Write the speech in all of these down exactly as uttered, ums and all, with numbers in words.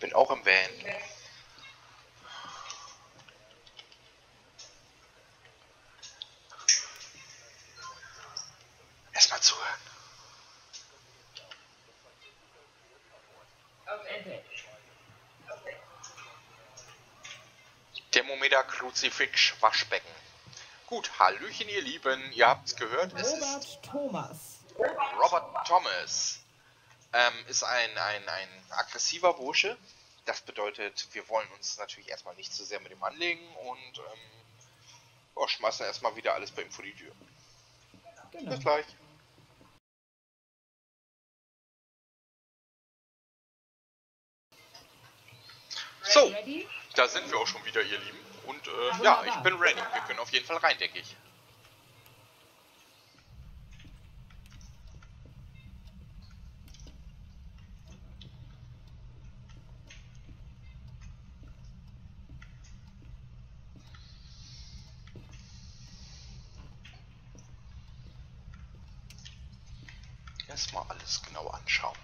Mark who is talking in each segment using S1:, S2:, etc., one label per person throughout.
S1: Bin auch im Van. Erstmal zuhören. Thermometer, Kruzifix, Waschbecken. Gut, Hallöchen ihr Lieben, ihr habt's gehört, es
S2: Robert
S1: ist
S2: Thomas.
S1: Robert Thomas. Ähm, ist ein, ein, ein aggressiver Bursche. Das bedeutet, wir wollen uns natürlich erstmal nicht zu sehr mit ihm anlegen und ähm, oh, schmeißen erstmal wieder alles bei ihm vor die Tür.
S2: Genau.
S1: Bis gleich. So,
S2: Ready?
S1: da sind wir auch schon wieder, ihr Lieben. Und äh, ja, ich bin ready. Wir können auf jeden Fall rein, denke ich. Erstmal alles genau anschauen.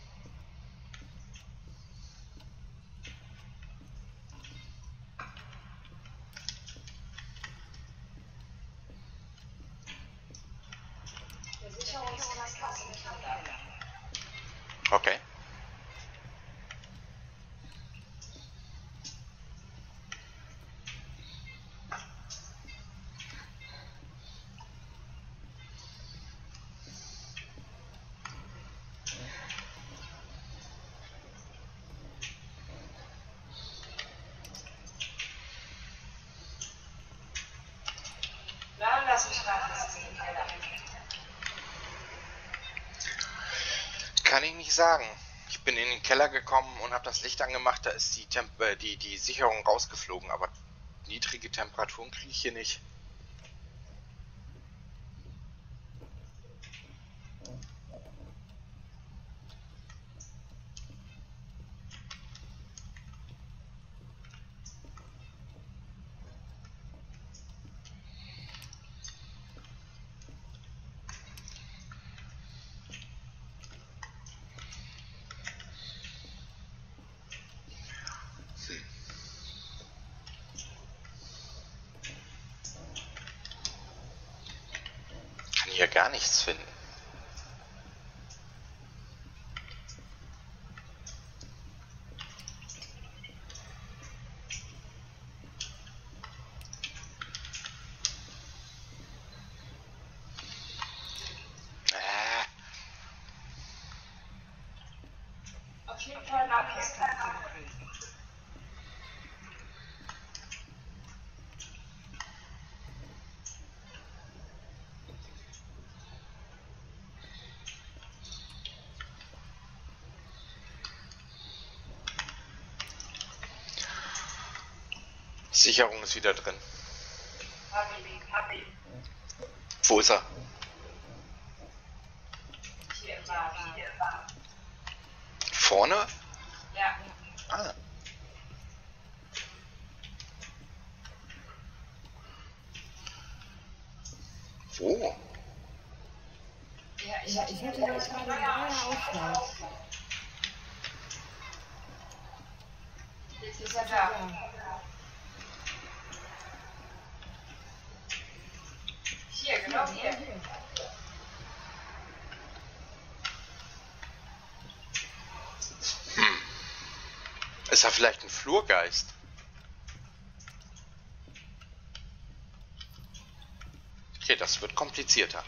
S1: Okay. Kann ich nicht sagen. Ich bin in den Keller gekommen und habe das Licht angemacht, da ist die, Temp äh, die, die Sicherung rausgeflogen, aber niedrige Temperaturen kriege ich hier nicht. Kann hier gar nichts finden. Äh,
S3: Auf jeden Fall nachtesten.
S1: Sicherung ist wieder drin.
S3: Hab ich, hab ich.
S1: Wo ist er?
S3: Hier im Bad, hier im Bad.
S1: Vorne?
S3: Ja.
S1: Ah. Wo?
S3: Ja, ich,
S2: Ja, ich hatte jetzt gerade einen Ausschlag.
S3: Jetzt ist er da. Hier, genau hier.
S1: Hm. Ist er vielleicht ein Flurgeist? Okay, das wird komplizierter.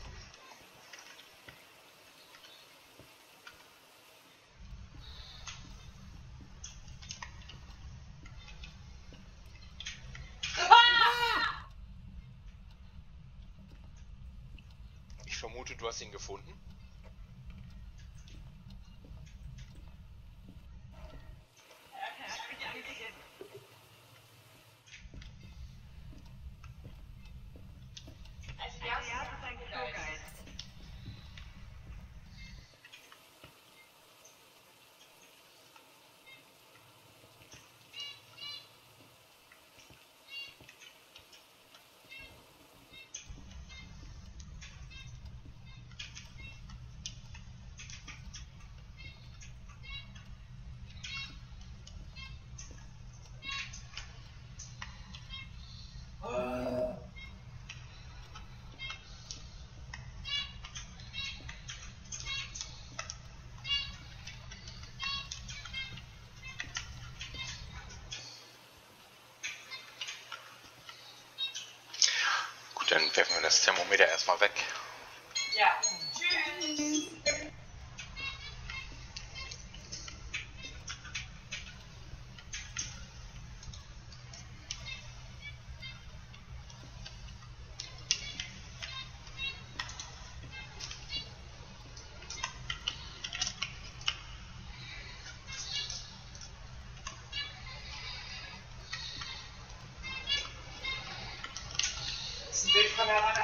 S1: Ich vermute, du hast ihn gefunden.
S3: Also, ja, das ist ein Flurgeist.
S1: Dann werfen wir das Thermometer erstmal weg.
S3: Ja. Tschüss. Das ist ein Bild von der Wand.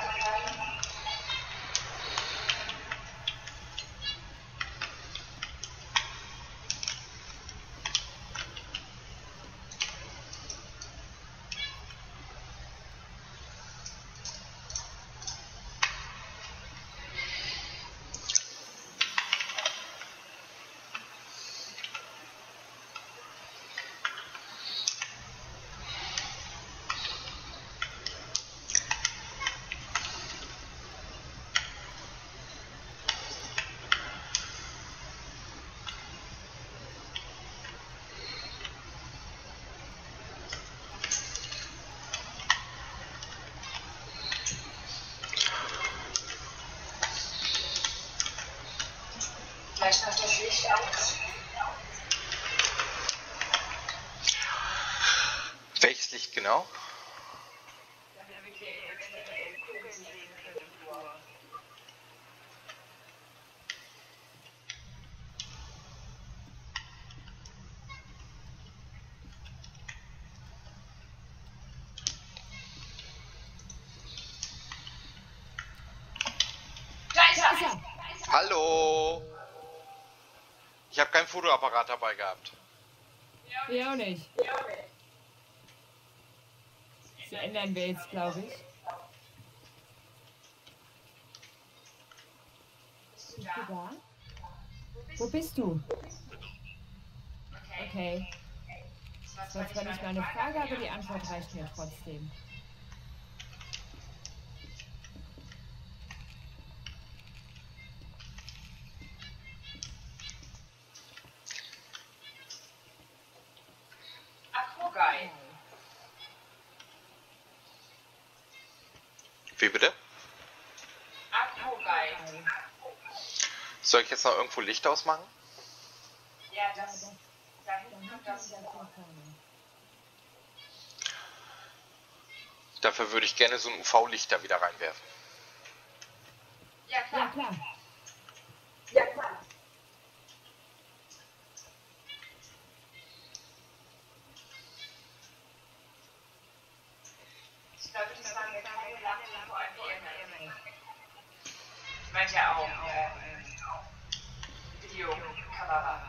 S3: Vielleicht noch das Licht aus.
S1: Welches Licht genau?
S3: Damit wir eventuell Kugeln sehen können im Flur. Da ist
S2: Da ist
S3: er!
S2: er!
S1: Hallo! Ich habe keinen Fotoapparat dabei gehabt.
S2: Ich auch nicht. Das ändern wir jetzt, glaube ich.
S3: Bist du
S2: Bist du
S3: da?
S2: da? Wo bist du?
S3: Okay.
S2: Okay.
S3: Das war
S2: Das war
S3: zwar
S2: zwar
S3: nicht
S2: nicht
S3: meine
S2: meine
S3: Frage,
S2: Frage, aber die Antwort reicht mir trotzdem.
S3: Akrogai.
S1: Wie bitte?
S3: Akrogai.
S1: Soll ich jetzt noch irgendwo Licht ausmachen?
S3: Ja, das da hinten und das hier vorne.
S1: Dafür würde ich gerne so ein U V-Licht da wieder reinwerfen.
S3: Ja,
S2: Ja,
S3: klar.
S2: klar.
S3: Ja, klar. Ich glaube, das war eine kleine Lampe vor allem die Erde. Ich meinte ja auch äh, Videokamera.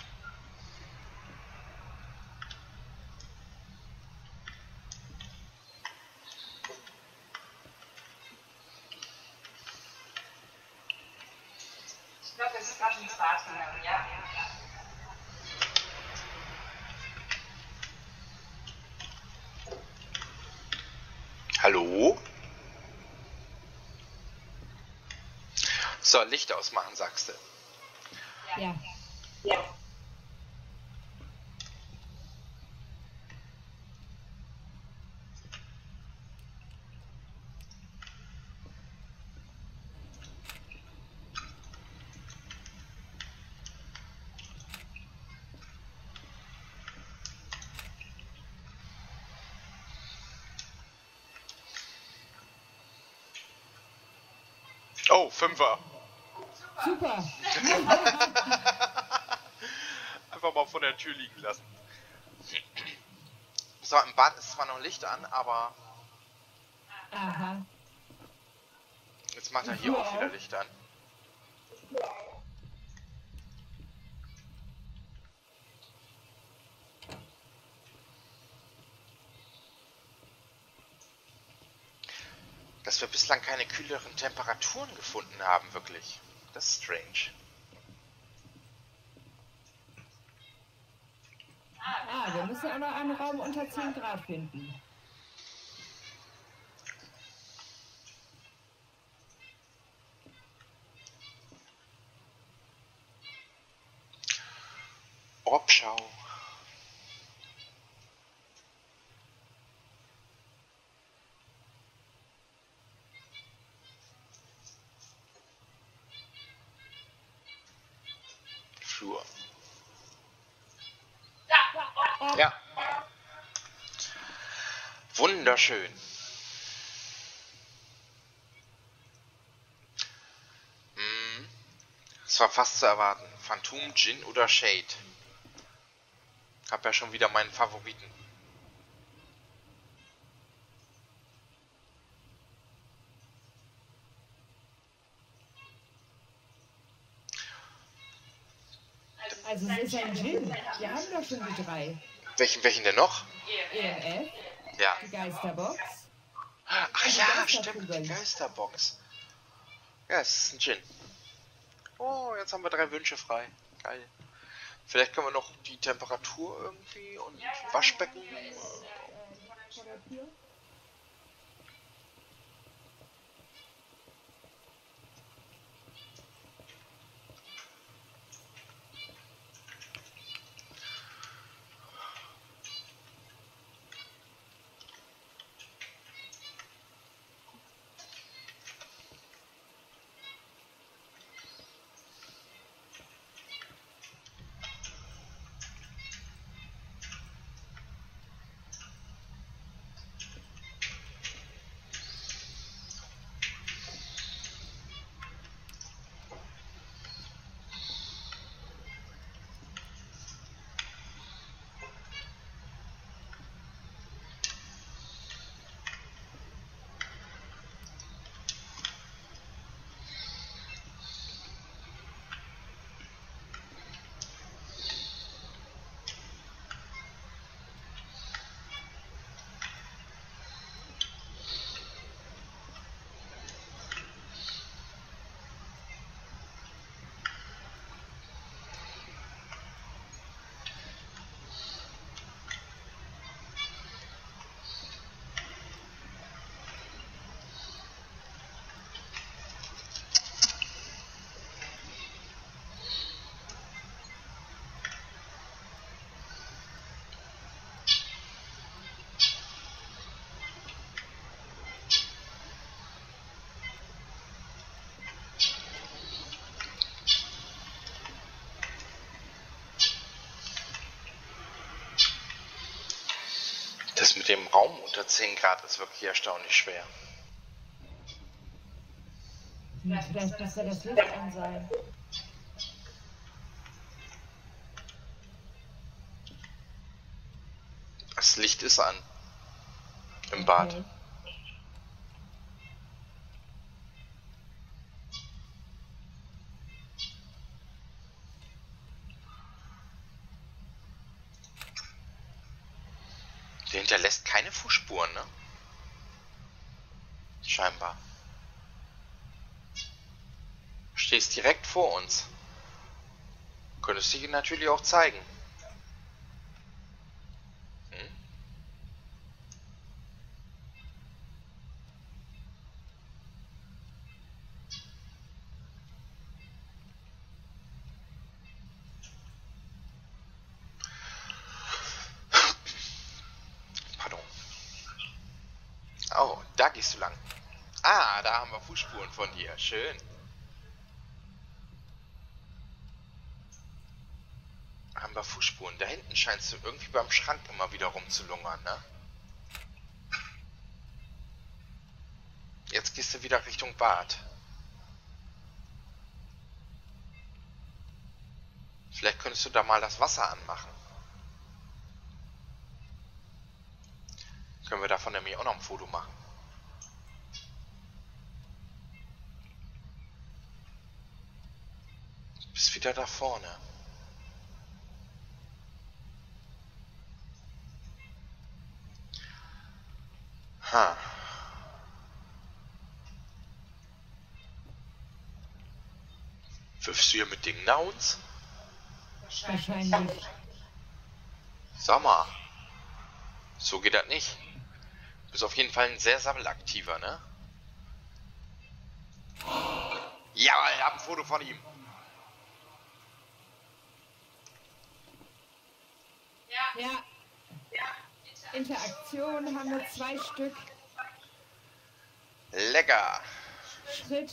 S3: Ich glaube, es ist gerade ins Bad gegangen, ja.
S1: Hallo? So, Licht ausmachen, sagst du.
S2: Ja.
S3: Ja.
S1: Oh, Fünfer.
S2: Super.
S1: Einfach mal von der Tür liegen lassen. So, im Bad ist zwar noch Licht an, aber
S2: Aha.
S1: jetzt macht er hier auch wieder Licht an. Dass wir bislang keine kühleren Temperaturen gefunden haben, wirklich. Das ist strange.
S2: Ah, wir müssen auch noch einen Raum unter zehn Grad finden.
S1: Obschau. Ja. Wunderschön. Hm. Es war fast zu erwarten. Phantom, Djinn oder Shade. Hab ja schon wieder meinen Favoriten.
S2: Also es ist ein Djinn. Wir haben doch schon die drei.
S1: Welchen, welchen denn noch?
S2: E M F,
S1: Ja.
S2: die Geisterbox.
S1: Ach
S2: Und die
S1: ja,
S2: Geisterkugeln.
S1: stimmt, die Geisterbox. Ja, es ist ein Djinn. Oh, jetzt haben wir drei Wünsche frei. Geil. Vielleicht können wir noch die Temperatur irgendwie und Waschbecken.
S2: Äh, vor der Tür.
S1: Das mit dem Raum unter zehn Grad ist wirklich erstaunlich schwer.
S2: Hm, vielleicht müsste das Licht an sein.
S1: Das Licht ist an. Im Bad.
S2: Okay.
S1: Der hinterlässt keine Fußspuren, ne? Scheinbar. Du stehst direkt vor uns. Könntest dich natürlich auch zeigen. Hm? Pardon. Oh, da gehst du lang. Ah, da haben wir Fußspuren von dir. Schön. Haben wir Fußspuren. Da hinten scheinst du irgendwie beim Schrank immer wieder rumzulungern, ne? Jetzt gehst du wieder Richtung Bad. Vielleicht könntest du da mal das Wasser anmachen. Können wir davon nämlich auch noch ein Foto machen. Du bist wieder da vorne. Ha. Wirfst du hier mit Dingen nach uns?
S2: Wahrscheinlich.
S1: Sag mal. So geht das nicht. Du bist auf jeden Fall ein sehr sammelaktiver, ne? Ja, ich hab ein Foto von ihm.
S2: Ja. Interaktion haben wir zwei Stück.
S1: Lecker.
S2: Schritt.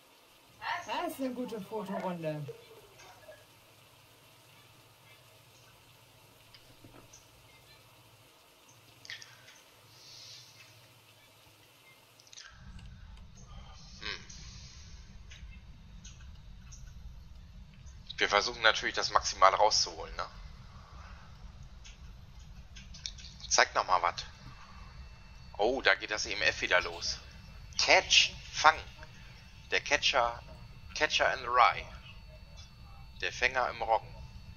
S2: Das ist eine gute Fotorunde.
S1: Wir versuchen natürlich das maximal rauszuholen, ne? Zeig noch mal was. Oh, da geht das E M F wieder los. Catch, fang. Der Catcher, Catcher in the Rye. Der Fänger im Roggen.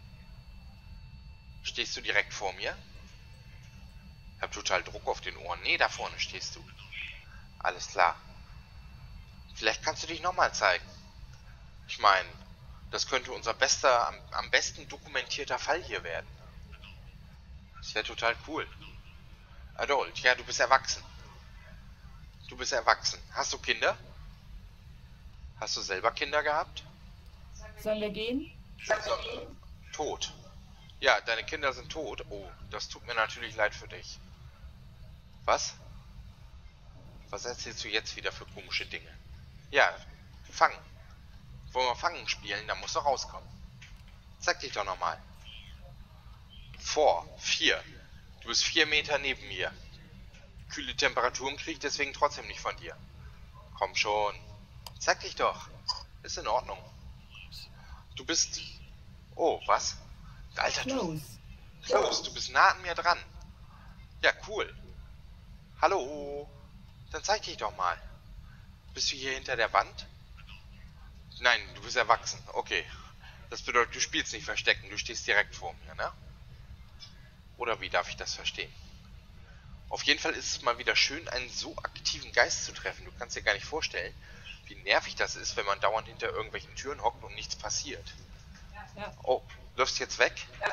S1: Stehst du direkt vor mir? Hab total Druck auf den Ohren. Nee, da vorne stehst du. Alles klar. Vielleicht kannst du dich nochmal zeigen. Ich meine, das könnte unser bester, am, am besten dokumentierter Fall hier werden. Das wäre total cool. Adult, ja, du bist erwachsen. Du bist erwachsen. Hast du Kinder? Hast du selber Kinder gehabt?
S2: Sollen wir gehen?
S1: So, tot. Ja, deine Kinder sind tot. Oh, das tut mir natürlich leid für dich. Was? Was erzählst du jetzt wieder für komische Dinge? Ja, fangen. Wollen wir Fangen spielen, dann musst du rauskommen. Zeig dich doch nochmal. Vor, vier. Du bist vier Meter neben mir. Kühle Temperaturen kriege ich deswegen trotzdem nicht von dir. Komm schon. Zeig dich doch. Ist in Ordnung. Du bist... Oh, was? Alter, du...
S2: Close.
S1: Close, du bist nah an mir dran. Ja, cool. Hallo. Dann zeig dich doch mal. Bist du hier hinter der Wand? Nein, du bist erwachsen. Okay. Das bedeutet, du spielst nicht verstecken, du stehst direkt vor mir, ne? Oder wie darf ich das verstehen? Auf jeden Fall ist es mal wieder schön, einen so aktiven Geist zu treffen. Du kannst dir gar nicht vorstellen, wie nervig das ist, wenn man dauernd hinter irgendwelchen Türen hockt und nichts passiert.
S2: Ja.
S1: Oh, läufst du jetzt weg?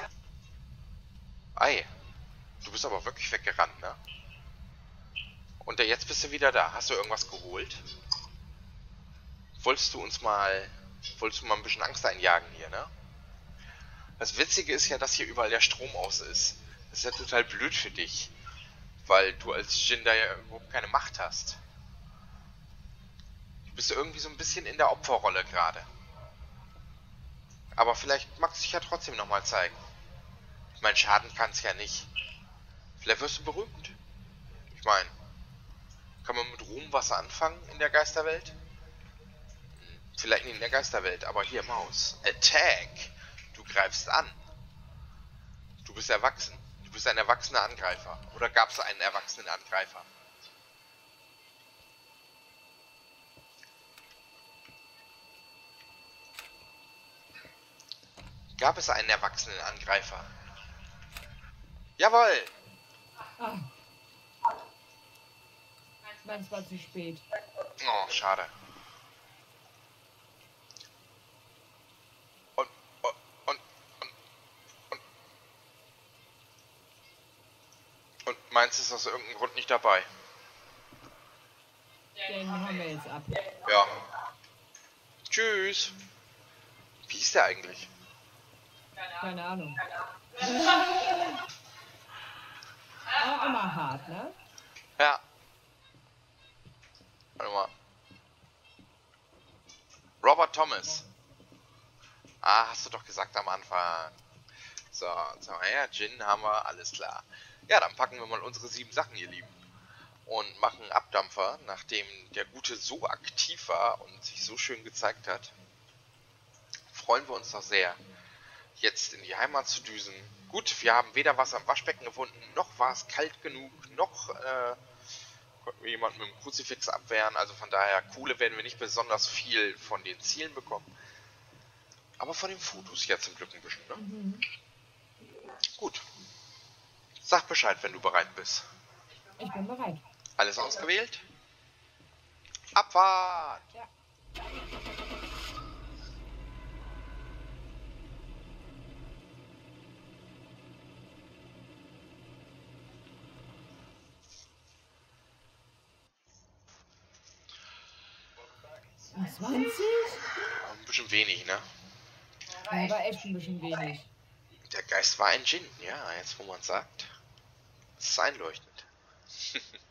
S1: Ei, du bist aber wirklich weggerannt, ne? Und jetzt bist du wieder da. Hast du irgendwas geholt? Wolltest du uns mal... Wolltest du mal ein bisschen Angst einjagen hier, ne? Das Witzige ist ja, dass hier überall der Strom aus ist. Das ist ja total blöd für dich. Weil du als Djinn da ja überhaupt keine Macht hast. Du bist irgendwie so ein bisschen in der Opferrolle gerade. Aber vielleicht magst du dich ja trotzdem nochmal zeigen. Ich meine, schaden kann es ja nicht. Vielleicht wirst du berühmt. Ich meine, kann man mit Ruhm was anfangen in der Geisterwelt? Vielleicht nicht in der Geisterwelt, aber hier Maus. Attack! Du greifst an. Du bist erwachsen. Du bist ein erwachsener Angreifer. Oder gab es einen erwachsenen Angreifer? Gab es einen erwachsenen Angreifer? Jawohl!
S2: Ah. Meins war zu spät.
S1: Oh, schade. Und, und, und, und, und, und meins ist aus irgendeinem Grund nicht dabei.
S2: Den haben wir jetzt ab.
S1: Ja. Tschüss. Wie ist der eigentlich?
S2: Keine Ahnung. Aber immer hart, ne?
S1: Ja. Warte mal. Robert Thomas. Ah, hast du doch gesagt am Anfang. So, so, ja, Gin haben wir, alles klar. Ja, dann packen wir mal unsere sieben Sachen, ihr Lieben. Und machen einen Abdampfer, nachdem der Gute so aktiv war und sich so schön gezeigt hat. Freuen wir uns doch sehr, jetzt in die Heimat zu düsen. Gut, wir haben weder was am Waschbecken gefunden, noch war es kalt genug, noch äh, konnten wir jemanden mit dem Kruzifix abwehren. Also von daher, Kohle werden wir nicht besonders viel von den Zielen bekommen. Aber von den Fotos ja zum Glück ein bisschen, ne?
S2: Mhm.
S1: Gut. Sag Bescheid, wenn du bereit bist.
S2: Ich bin bereit.
S1: Alles ausgewählt? Abfahrt!
S2: Ja. zwanzig?
S1: Ein bisschen wenig, ne?
S2: Ja, war echt ein bisschen wenig.
S1: Der Geist war ein Djinn, ja, jetzt wo man sagt. Das ist einleuchtend.